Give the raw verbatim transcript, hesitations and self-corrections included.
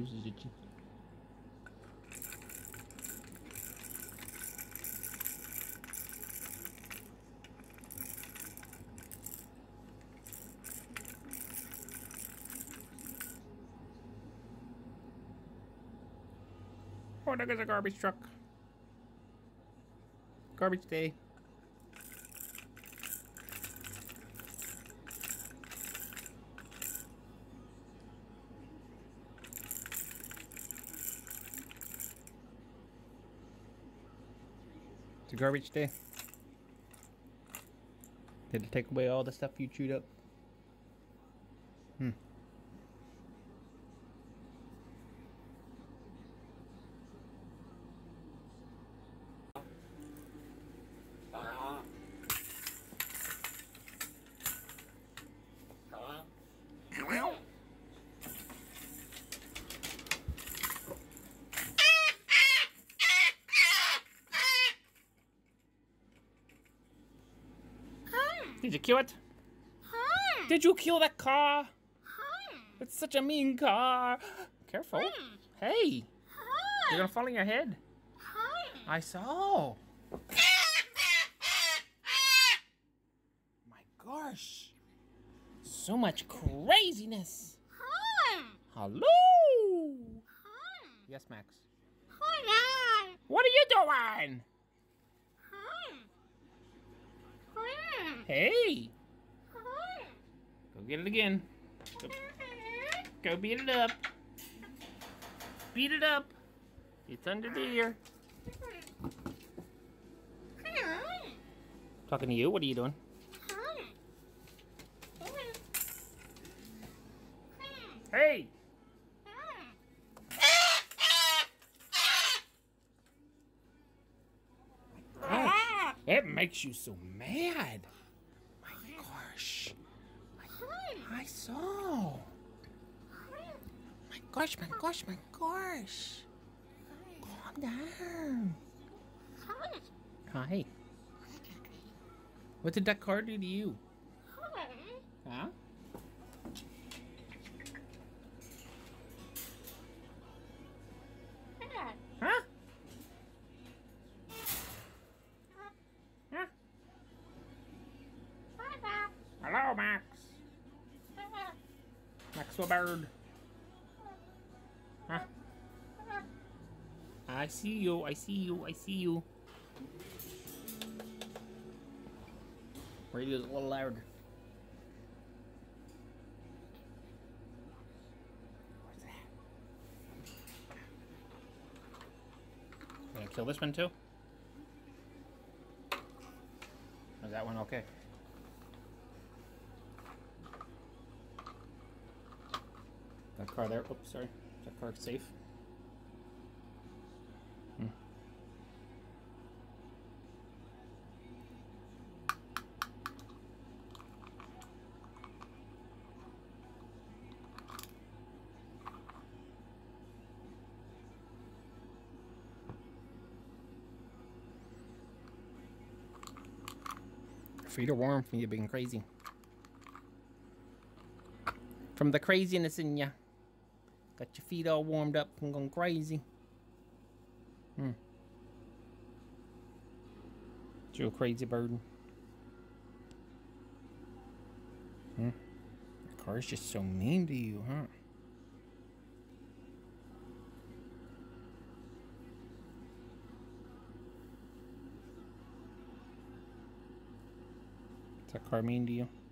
nose is itchy. Oh, there goes a garbage truck. Garbage day. It's a garbage day. Did it take away all the stuff you chewed up? Hmm. Did you kill it? Hmm. Did you kill that car? Hmm. It's such a mean car. Careful. Hmm. Hey, Hmm. you're gonna fall on your head. Hmm. I saw. My gosh. So much craziness. Hmm. Hello. Hmm. Yes, Max. Hold on. What are you doing? Hmm. Hmm. Hey, Hmm. go get it again. Go, go beat it up. Beat it up. It's under there. Hmm. Talking to you. What are you doing? Hmm. Hey. Oh, it makes you so mad. My gosh. I saw. My gosh, my gosh, my gosh. Calm down. Hi. What did that car do to you? Huh? Huh? Huh? Hello, Max. Maxwell Bird. Huh? I see you, I see you, I see you. Radio's a little louder. What's that? Gonna kill this one too? Is that one okay? That car there, oops, sorry. Is that car safe? Hmm. Your feet are warm from you being crazy. From the craziness in ya. Got your feet all warmed up from going crazy. Hmm. You a crazy bird. Hmm. The car's just so mean to you, huh? Is that car mean to you?